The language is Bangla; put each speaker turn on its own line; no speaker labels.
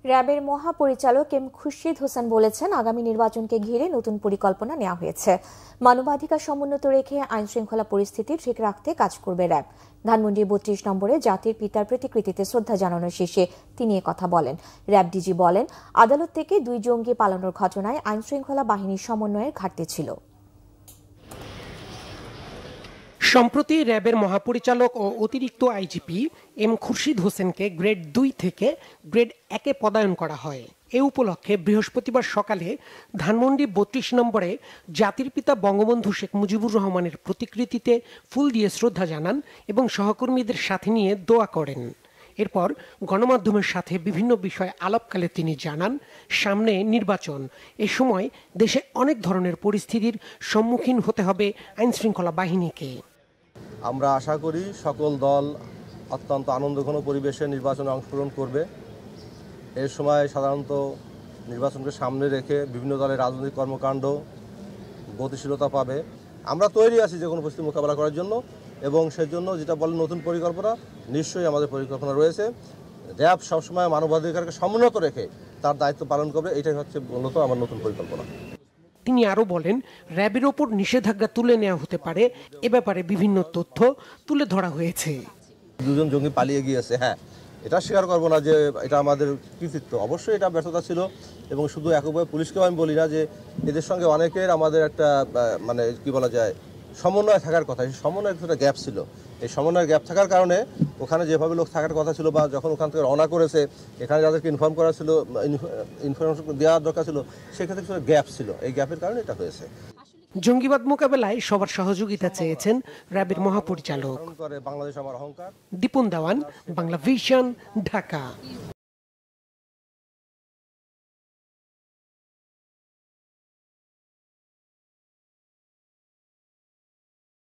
র্যাবের মহাপরিচালক এম খুরশিদ হোসেন বলেছেন, আগামী নির্বাচনকে ঘিরে নতুন পরিকল্পনা নেওয়া হয়েছে। মানবাধিকার সমুন্নত রেখে আইন শৃঙ্খলা পরিস্থিতি ঠিক রাখতে কাজ করবে র্যাব। ধানমন্ডির ৩২ নম্বরে জাতির পিতার প্রতিকৃতিতে শ্রদ্ধা জানানোর শেষে তিনি কথা বলেন। র্যাব ডিজি বলেন, আদালত থেকে ২ জঙ্গি পালানোর ঘটনায় আইন শৃঙ্খলা বাহিনীর সমন্বয়ের ঘাটতি ছিল।
সম্প্রতি র্যাবের মহাপরিচালক ও অতিরিক্ত আইজিপি এম খুরশিদ হোসেনকে গ্রেড ২ থেকে গ্রেড ১-এ পদায়ন করা হয়। এ উপলক্ষে বৃহস্পতিবার সকালে ধানমন্ডি ৩২ নম্বরে জাতির পিতা বঙ্গবন্ধু শেখ মুজিবুর রহমানের প্রতিকৃতিতে ফুল দিয়ে শ্রদ্ধা জানান এবং সহকর্মীদের সাথে নিয়ে দোয়া করেন। এরপর গণমাধ্যমের সাথে বিভিন্ন বিষয় আলাপকালে তিনি জানান, সামনে নির্বাচন, এ সময় দেশে অনেক ধরনের পরিস্থিতির সম্মুখীন হতে হবে আইন শৃঙ্খলা বাহিনীকে।
আমরা আশা করি সকল দল অত্যন্ত আনন্দঘন পরিবেশে নির্বাচনে অংশগ্রহণ করবে। এর সময় সাধারণত নির্বাচনকে সামনে রেখে বিভিন্ন দলের রাজনৈতিক কর্মকাণ্ড গতিশীলতা পাবে। আমরা তৈরি আছি যে কোনো পরিস্থিতি মোকাবেলা করার জন্য, এবং সেজন্য যেটা বলেন নতুন পরিকল্পনা, নিশ্চয়ই আমাদের পরিকল্পনা রয়েছে। র্যাব সবসময় মানবাধিকারকে সমুন্নত রেখে তার দায়িত্ব পালন করবে, এটাই হচ্ছে মূলত আমার নতুন পরিকল্পনা।
তিনি আরো বলেন, র্যাবের ওপর নিষেধাজ্ঞা তুলে নেওয়া হতে পারে, এ ব্যাপারে বিভিন্ন তথ্য তুলে ধরা হয়েছে।
২ জন জঙ্গি পালিয়ে গিয়েছে, হ্যাঁ, এটা স্বীকার করবো না যে এটা আমাদের কৃতিত্ব, অবশ্যই এটা ব্যর্থতা ছিল। এবং শুধু এককভাবে পুলিশকেও আমি বলি না, যে এদের সঙ্গে অনেকের আমাদের একটা মানে কি বলা যায় সমন্বয় থাকার কথা, সেই সমন্বয়ের একটা গ্যাপ ছিল। এই সমন্বয়ের গ্যাপ থাকার কারণে ওখানে যেভাবে লোক থাকার কথা ছিল, বা যখন ওখান থেকে রওনা করেছে এখানে যাদেরকে ইনফর্ম করা ছিল, ইনফরমেশন দেওয়ার দরকার ছিল, সেক্ষেত্রে কিছু গ্যাপ ছিল। এই গ্যাপের কারণে এটা হয়েছে।
জঙ্গিবাদ মোকাবেলায় সবার সহযোগিতা চেয়েছেন র্যাবের মহাপরিচালক।
বাংলাদেশ আমার অহংকার।
দীপন দেওয়ান, বাংলা ভিশন, ঢাকা।